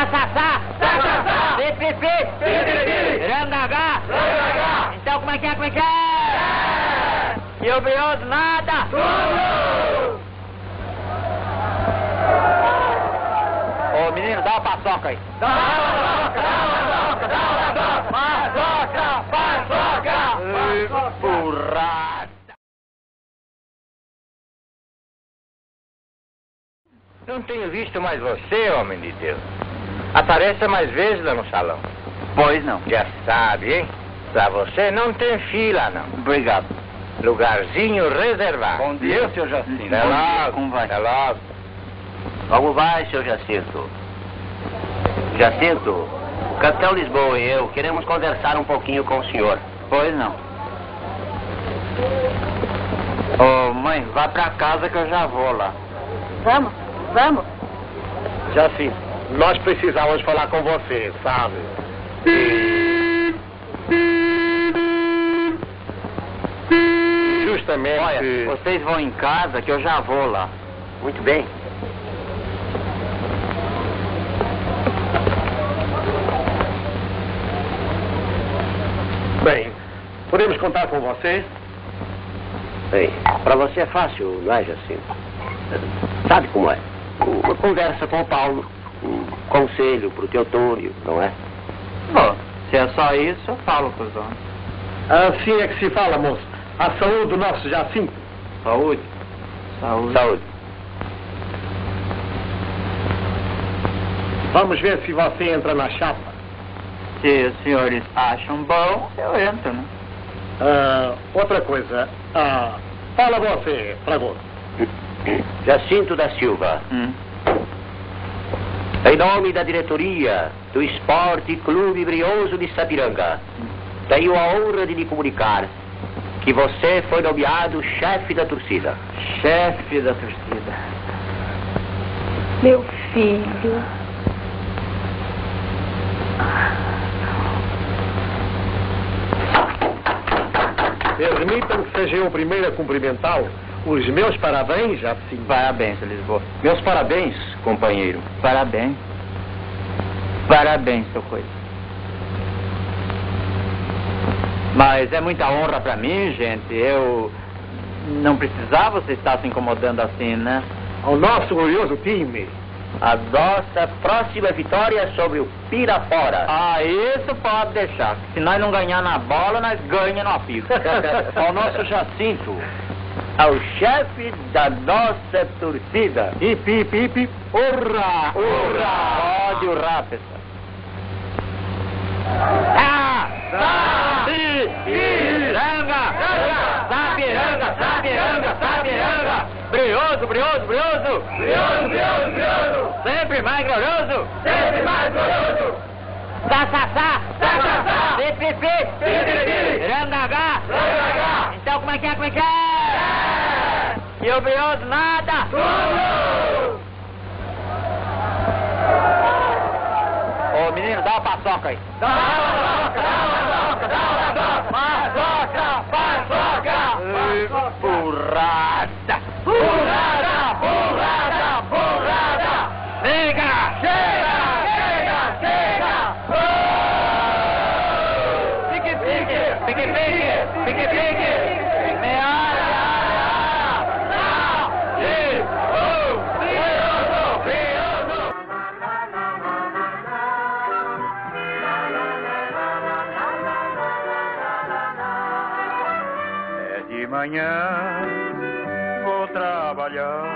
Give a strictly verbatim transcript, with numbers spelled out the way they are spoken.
Sassá, Sassá, Pipipi, Pipipi, Rangagá, Rangagá. Então como é que é, como é que é? E o brioso nada? Tudo! Ô menino, dá uma paçoca aí. Dá uma paçoca, dá uma paçoca, dá uma paçoca, paçoca, paçoca. Porrada. Não tenho visto mais você, homem de Deus. Apareça mais vezes lá no salão. Pois não. Já sabe, hein? Pra você não tem fila, não. Obrigado. Lugarzinho reservado. Bom dia, senhor Jacinto. Até logo. Como vai? Até logo. Como vai, senhor Jacinto? Jacinto, o capitão Lisboa e eu queremos conversar um pouquinho com o senhor. Pois não. Ô, oh, mãe, vá pra casa que eu já vou lá. Vamos, vamos. Jacinto, nós precisamos falar com você, sabe? Justamente... Olha, vocês vão em casa que eu já vou lá. Muito bem. Bem, podemos contar com você? Bem, pra você é fácil, não é, Jacinto? Sabe como é? Uma conversa com o Paulo, um conselho pro Teotônio, não é? Bom, se é só isso, eu falo com os homens. Assim é que se fala, moço. A saúde do nosso Jacinto. Saúde. Saúde. Saúde. Vamos ver se você entra na chapa. Se os senhores acham bom, eu entro, né? Ah, outra coisa. Ah, fala você, Fragoso. Jacinto da Silva. Hum. Em nome da diretoria do Esporte Clube Brioso de Sapiranga, tenho a honra de lhe comunicar que você foi nomeado chefe da torcida. Chefe da torcida. Meu filho. Permitam que seja eu o primeiro a cumprimentá-lo. Os meus parabéns, Jacinto. Parabéns, Lisboa. Meus parabéns, companheiro. Parabéns. Parabéns, seu coisa. Mas é muita honra pra mim, gente. Eu não precisava você estar se incomodando assim, né? Ao nosso glorioso time. A nossa próxima vitória é sobre o Pirapora. Ah, isso pode deixar. Se nós não ganhar na bola, nós ganhamos no apito. Ao nosso Jacinto. Ao chefe da nossa torcida. Hip, hip, hip. Hurra! Hurra! Pode urrar, pessoal. Ah! Sa! Pi! Piranga! Sapiranga! Sapiranga! Sapiranga! Brioso, brioso, brioso! Brioso, brioso, brioso! Sempre mais glorioso! Sempre mais glorioso! Sassá! Sassá! Pipipi! Pipipi! Rangagá! Rangagá! Então como é que é, como é que é? E o brioso nada? Tudo! Ô menino, dá uma paçoca aí. Dá uma paçoca, dá uma paçoca, dá uma paçoca, paçoca, paçoca. Porrada. Porrada, porrada, porrada. Chega, chega, chega, chega. Pique, pique, pique, pique, pique, pique. Meia. Amanhã vou trabalhar